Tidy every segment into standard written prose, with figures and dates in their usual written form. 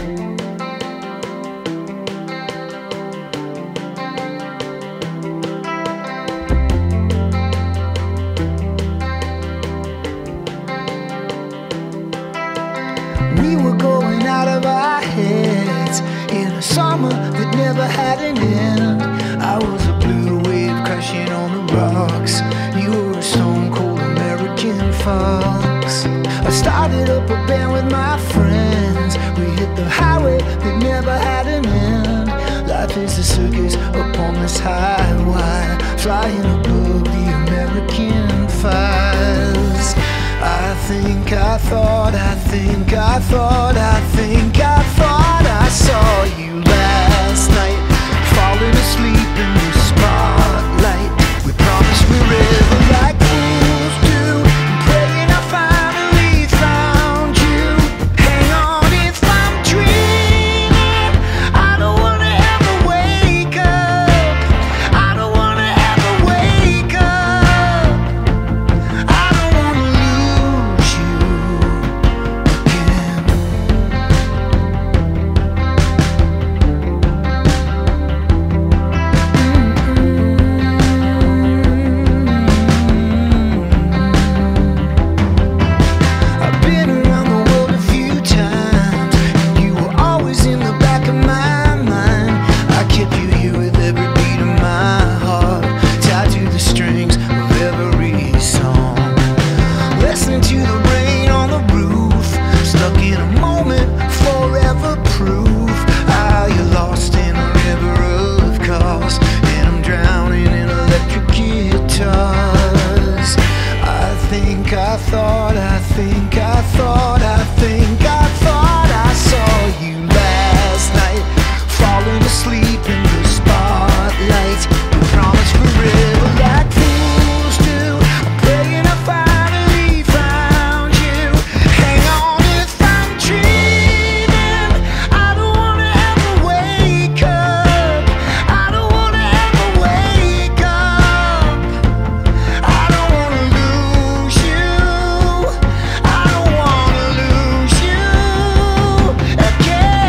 We were going out of our heads in a summer that never had an end. I was a blue wave crashing on the rocks. You were a stone cold American fox. I started up a band with my friends. We hit the highway that never had an end. Life is a circus upon this high wire, flying above the American fires. I think I thought I saw you last night, falling asleep in the spotlight. We promised forever like fools do, praying I finally found you. Hang on if I'm dreaming, I don't wanna ever wake up. I don't wanna ever wake up. I don't wanna lose you again. I've been around the world a few times, and you were always in the back of my mind. I kept you here with every beat of my heart, tied to the strings of every song. Listening to the rain on the roof, stuck in a moment, forever proof. Ah, you're lost in a river of cars, and I'm drowning in electric guitars. I thought I saw you last night, falling asleep in the spotlight. We promised forever like fools do, praying I finally found you. Hang on if I'm dreaming, I don't wanna ever wake up. I don't wanna ever wake up. I don't wanna lose you. I don't wanna lose you again.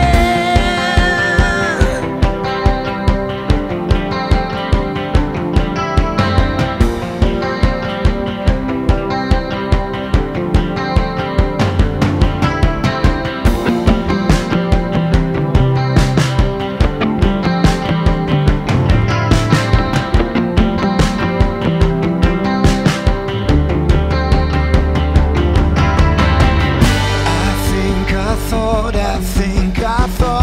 I thought